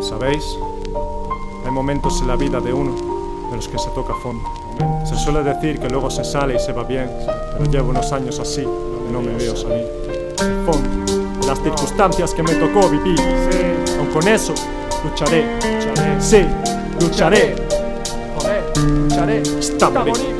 ¿Sabéis? Hay momentos en la vida de uno de los que se toca fondo. Se suele decir que luego se sale y se va bien, pero llevo unos años así y no me veo salir. El fondo de las circunstancias que me tocó vivir. Aun con eso, lucharé. Sí, lucharé. Lucharé. Está bonito.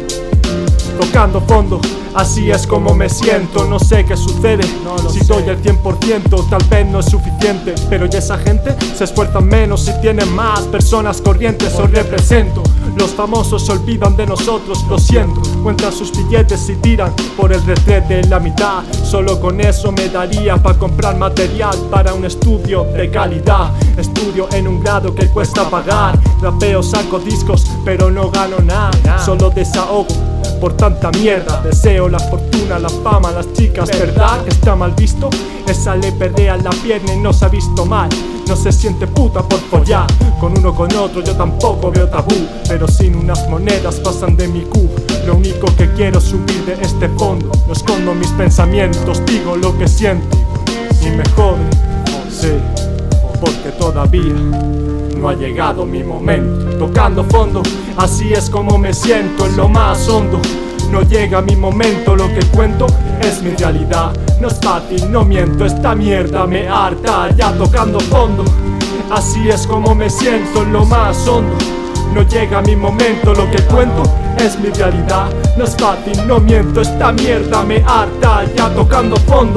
Tocando fondo, así es como me siento. No sé qué sucede, si doy el 100% tal vez no es suficiente, pero ya esa gente se esfuerzan menos si tienen más personas corrientes. Os represento. Los famosos se olvidan de nosotros, lo siento. Cuentan sus billetes y tiran por el retrete en la mitad. Solo con eso me daría para comprar material para un estudio de calidad. Estudio en un grado que cuesta pagar. Rapeo, saco discos, pero no gano nada. Solo desahogo por tanta mierda. Deseo la fortuna, la fama, las chicas, ¿verdad? Que está mal visto. Esa le perrea la pierna y no se ha visto mal. No se siente puta por follar con uno con otro, yo tampoco veo tabú. Pero sin unas monedas pasan de mi Q. Lo único que quiero es subir de este fondo. No escondo mis pensamientos, digo lo que siento. Y me jode, sí, porque todavía no ha llegado mi momento. Tocando fondo, así es como me siento en lo más hondo. No llega mi momento, lo que cuento es mi realidad. No es fácil, no miento, esta mierda me harta. Ya tocando fondo, así es como me siento en lo más hondo. No llega mi momento, lo que cuento es mi realidad. No es fácil, no miento, esta mierda me harta. Ya tocando fondo,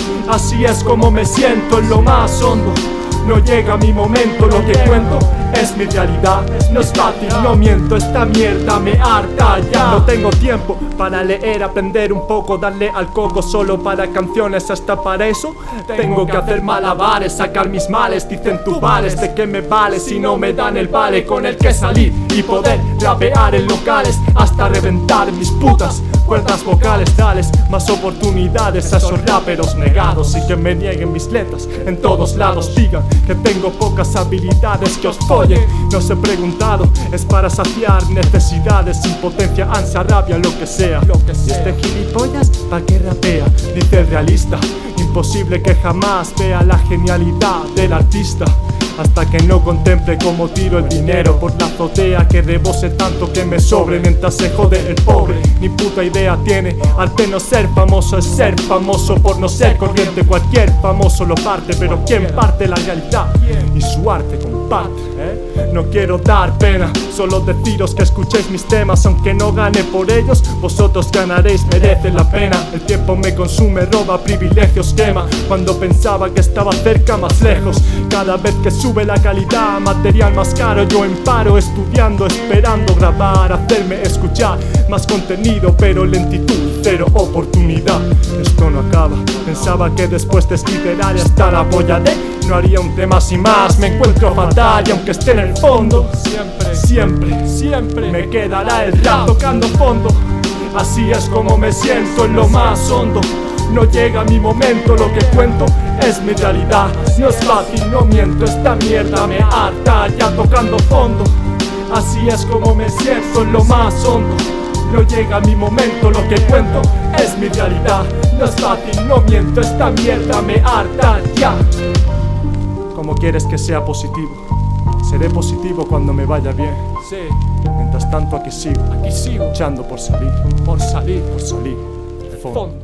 así es como me siento en lo más hondo. No llega mi momento, lo que cuento es mi realidad. No es fácil, no miento, esta mierda me harta ya. No tengo tiempo para leer, aprender un poco, darle al coco solo para canciones. Hasta para eso tengo que hacer malabares, sacar mis males. Dicen tú vales, ¿de qué me vale si no me dan el vale con el que salir y poder rapear en locales hasta reventar mis putas cuerdas vocales? Dales más oportunidades a esos raperos negados y que me nieguen mis letras en todos lados. Digan que tengo pocas habilidades, que os follen. No os he preguntado, es para saciar necesidades, impotencia, ansia, rabia, lo que sea. Y este gilipollas, ¿pa' qué rapea? Dice el realista. Imposible que jamás vea la genialidad del artista hasta que no contemple cómo tiro el dinero por la azotea, que rebose tanto que me sobre mientras se jode el pobre. Ni puta idea tiene, arte no ser famoso es ser famoso por no ser corriente. Cualquier famoso lo parte, pero ¿quién parte la realidad? Y su arte comparte. No quiero dar pena, solo deciros que escuchéis mis temas. Aunque no gane por ellos, vosotros ganaréis, merece la pena. El tiempo me consume, roba, privilegios quema. Cuando pensaba que estaba cerca, más lejos. Cada vez que sube la calidad, material más caro, yo en paro, estudiando, esperando grabar, hacerme escuchar. Más contenido, pero lentitud, cero oportunidad. Esto no acaba, pensaba que después de literar hasta la polla de no haría un tema sin más. Me encuentro fatal y aunque esté en el fondo, siempre me quedará el rap tocando fondo. Así es como me siento en lo más hondo. No llega mi momento, lo que cuento es mi realidad. No es fácil, no miento, esta mierda me harta. Ya tocando fondo, así es como me siento en lo más hondo. No llega mi momento, lo que cuento es mi realidad. No es fácil, no miento, esta mierda me harta ya. ¿Cómo quieres que sea positivo? Seré positivo cuando me vaya bien. Sí. Mientras tanto aquí sigo luchando por salir. De fondo.